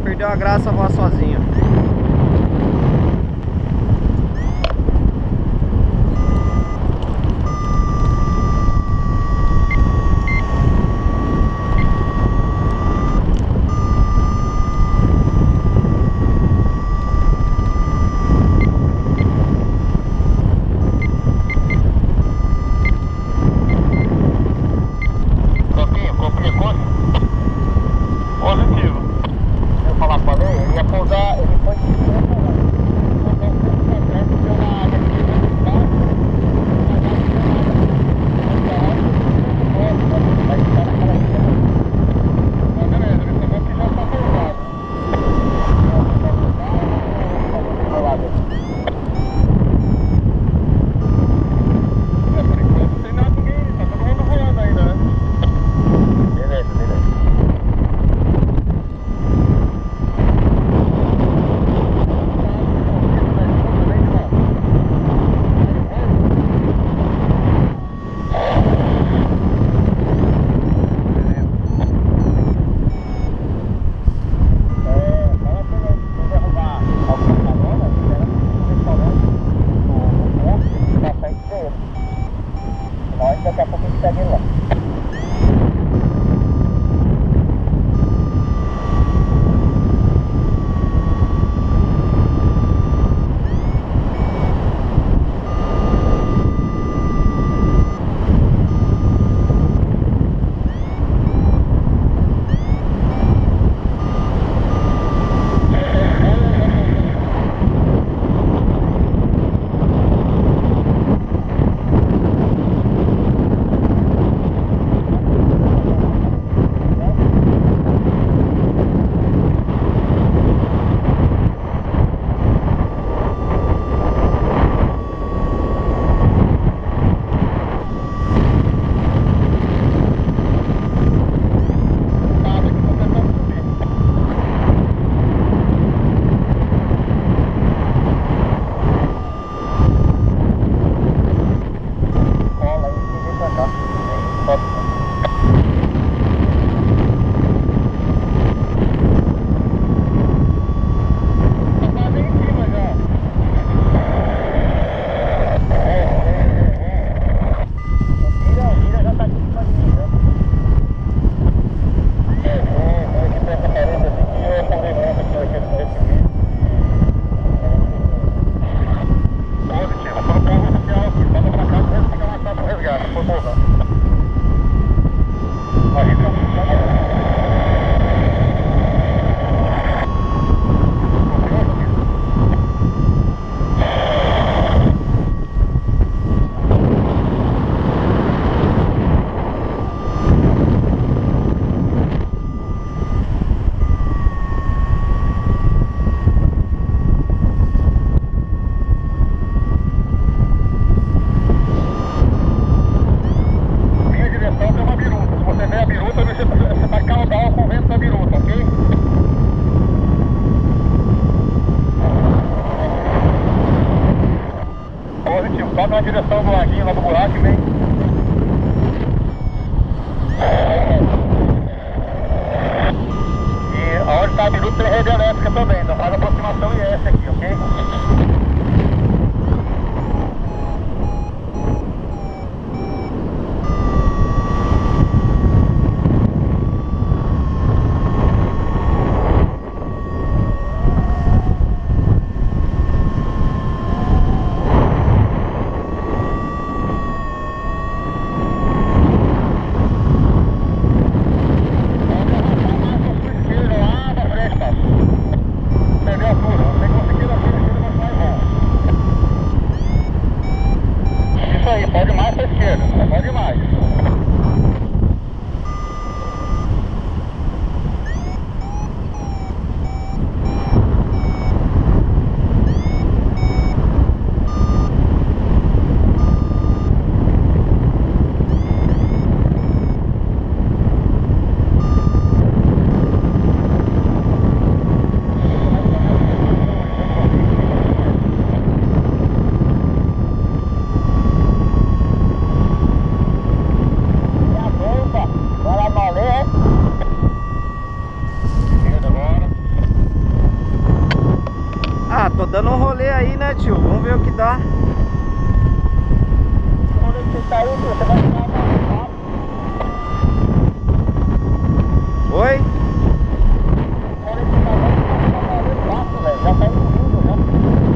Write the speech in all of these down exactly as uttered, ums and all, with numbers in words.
perdeu a graça voar sozinho. Na direção do laguinho, lá do buraco, e vem. E aonde está a biruta tem rede elétrica também, então faz aproximação I S aqui, ok? Entendeu a turma? Você conseguiu a turma, né, tio? Vamos ver o que dá. Quando você sair, você vai ficar mais. Oi? Quando você sair, você vai ficar mais fácil, velho. Já tá indo lindo, já.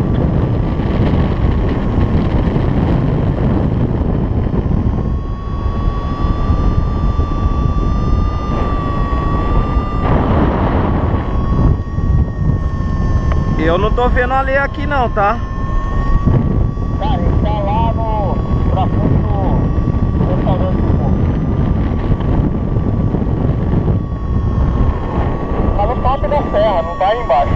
Eu não tô vendo a lei aqui não, tá? Cara, ele tá lá no... pra frente do restaurante do povo. Tá no topo da serra, não tá aí embaixo.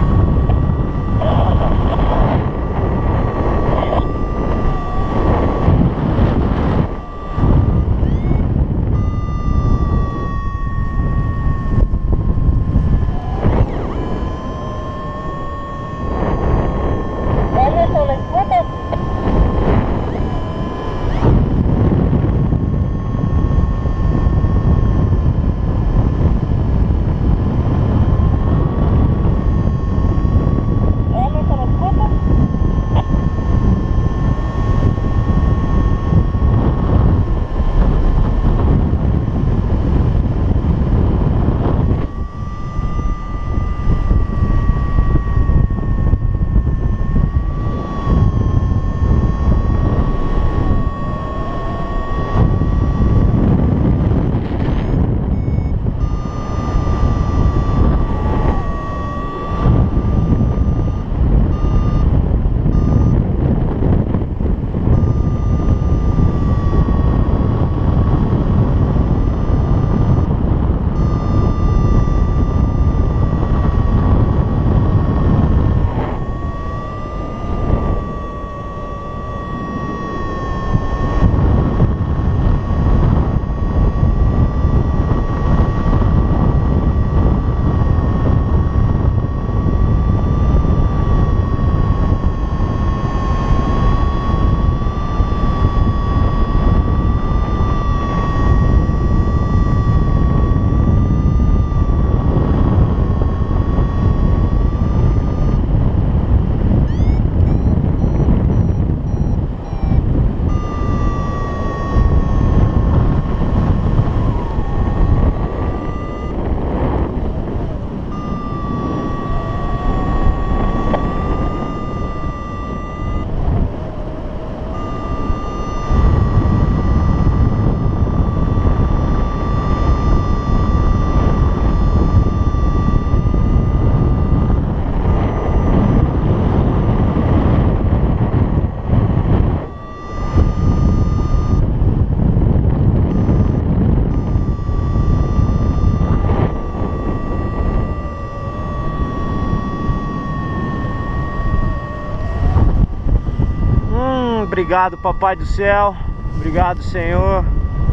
Obrigado, Papai do Céu. Obrigado, Senhor.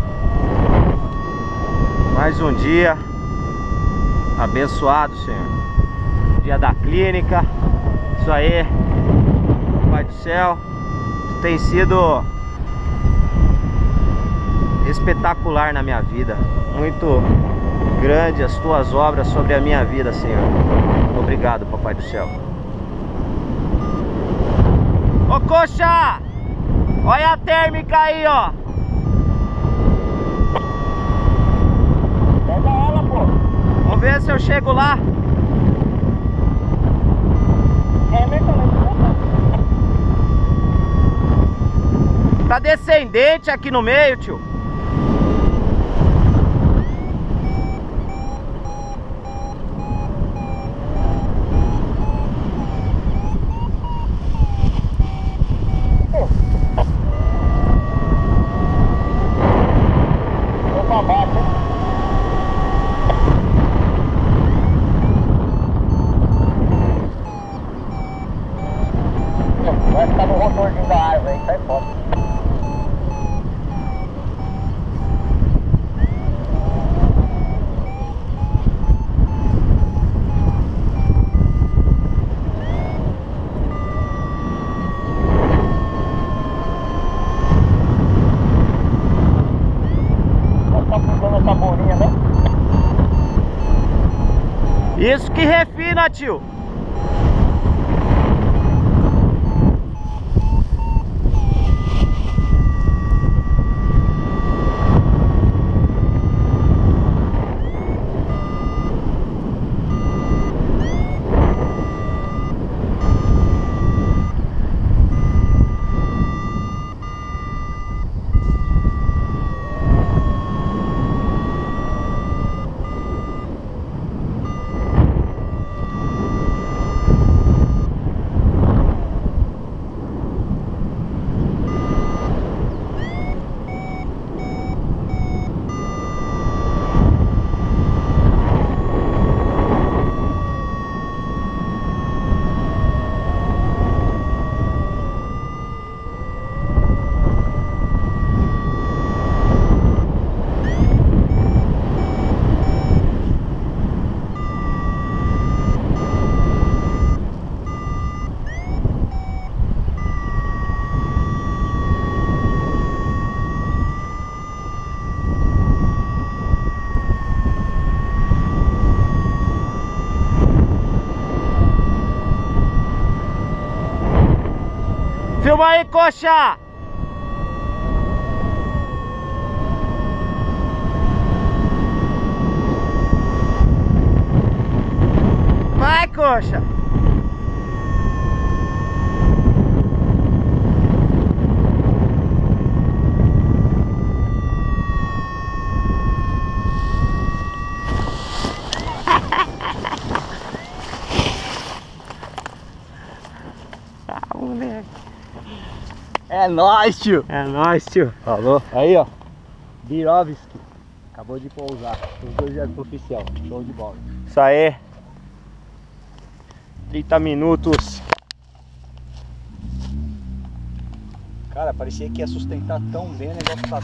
Mais um dia abençoado, Senhor. Dia da clínica. Isso aí, Papai do Céu. Tu tem sido espetacular na minha vida. Muito grande as tuas obras sobre a minha vida, Senhor. Obrigado, Papai do Céu. Ô, coxa! Olha a térmica aí, ó. Pega ela, pô. Vamos ver se eu chego lá. É mesmo, Tá descendente aqui no meio, tio. vai ficar no rotorzinho da árvore aí, sai fora. Isso que refina, tio. Vamos aí, coxa! Vai, coxa! Ah, moleque! É nóis, tio! É nóis, tio! Falou. Aí, ó. Birovski. Acabou de pousar. Os dois já são oficial. Show de bola. Isso aí! trinta minutos! Cara, parecia que ia sustentar tão bem o negócio tá